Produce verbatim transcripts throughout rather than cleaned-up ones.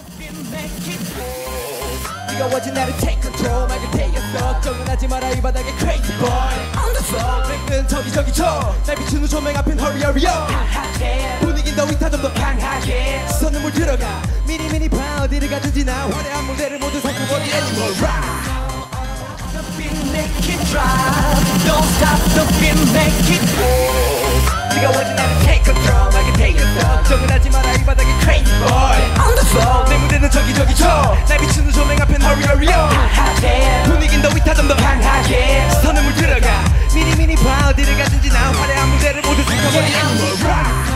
뜨거워진 나를 take control 맑은 태였어 걱정은 하지 마라 이 바닥에 crazy boy On the floor 뱅는 저기 저기 저날 비추는 조명 앞엔 hurry hurry up 분위긴 더 위타 좀 더 강하게 시선은 물 들어가 미리 미리 봐 어디를 가든지 나 화려한 무대를 모두 삼켜버린 animal rock The beat make it drop Don't stop the beat make it move 뜨거워진 나를 take control 맑은 태였어 걱정은 하지 마라 이 바닥에 crazy boy On the floor 내 무대는 저기 저기 저날 비추는 조명 앞엔 hurry hurry up 분위긴 더 위타 좀 더 강하게 시선은 물 들어가 미리 미리 봐 어디를 가든지 나 화려한 무대를 모두 삼켜버린 animal rock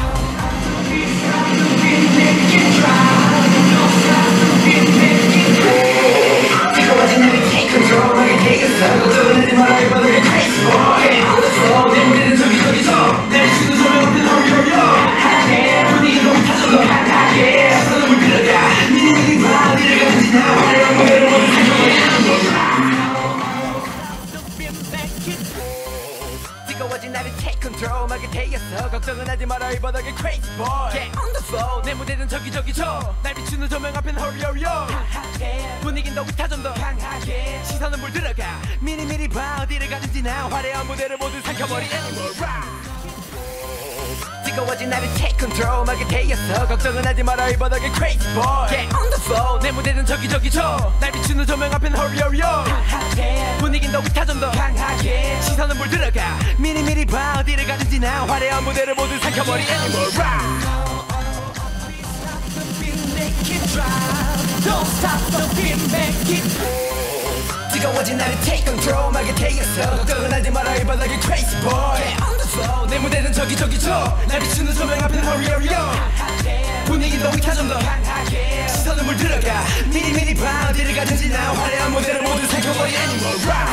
뜨거워진 나를 take control 맑은 태였어 걱정은 하지 마라 이 바닥에 crazy boy On the floor 내 무대는 저기 저기 저날 비추는 조명 앞엔 hurry hurry up 분위긴 더 위타 좀 더 강하게 시선은 물 들어가 미리 미리 봐 어디를 가든지 나 화려한 무대를 모두 삼켜버린 animal rock 뜨거워진 나를 take control 맑은 태였어 걱정은 하지 마라 이 바닥에 crazy boy Yeah on the floor 내 무대는 저기 저기 저날 비추는 조명 앞엔 hurry hurry up 분위긴 더 위타 좀 더 강하게 시선은 물 들어가 미리 미리 봐 어디를 가든지 나 화려한 무대를 모두 삼켜버린 animal rock 뜨거워진 나를 take control 맑은 태였어 걱정은 하지 마라 이 바닥에 crazy boy Yeah on the floor 내 무대는 저기 저기 저날 비추는 조명 앞엔 hurry hurry up 분위긴 더 위타 좀 더 강하게 시선은 물 들어가 미리 미리 봐 어디를 가든지 나 화려한 무대를 모두 삼켜버린 animal rock Don't stop the beat make it move 뜨거워진 나를 take control 맑은 태였어 걱정은 하지 마라 이 바닥에 crazy boy Yeah on the floor 내 무대는 저기 저기 저날 비추는 조명 앞엔 hurry hurry up 분위긴 더 위타 좀 더 강하게 시선은 물 들어가 미리 미리 봐 어디를 가든지 나 화려한 무대를 모두 삼켜버린 animal rock